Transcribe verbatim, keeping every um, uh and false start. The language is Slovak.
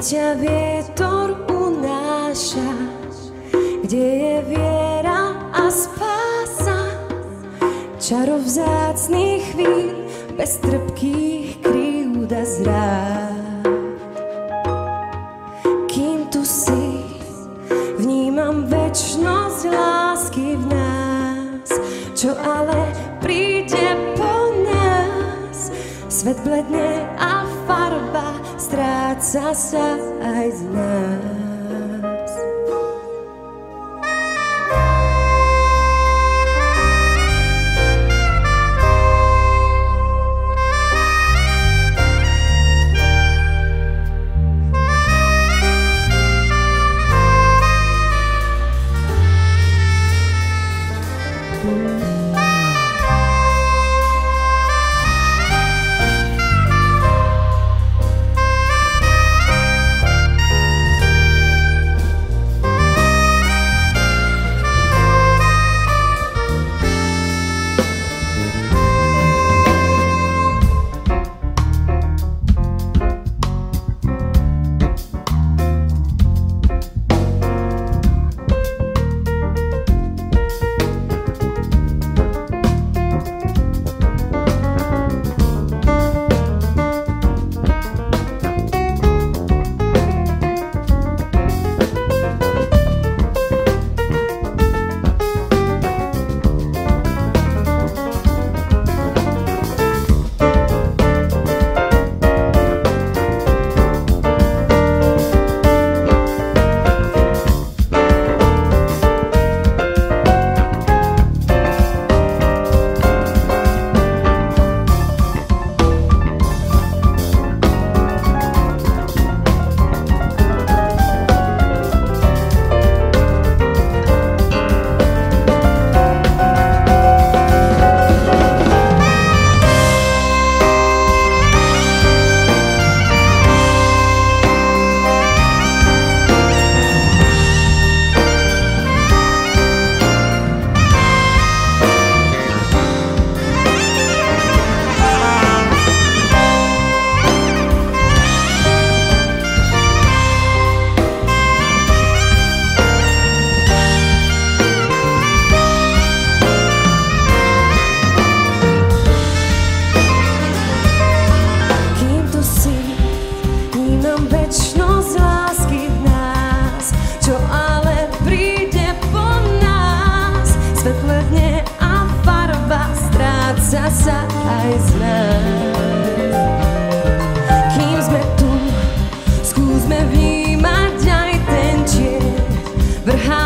ťa vietor unáša, kde je viera a spása, čaro vzácnych chvíľ, bez trpkých krívd a zrád. Kým tu si, vnímam večnosť lásky v nás, čo ale príde po nás. Svet bledne a farba stráca sa aj z nás. Sa aj z nás. Kým sme tu, skúsme vnímať aj ten tieň vrhá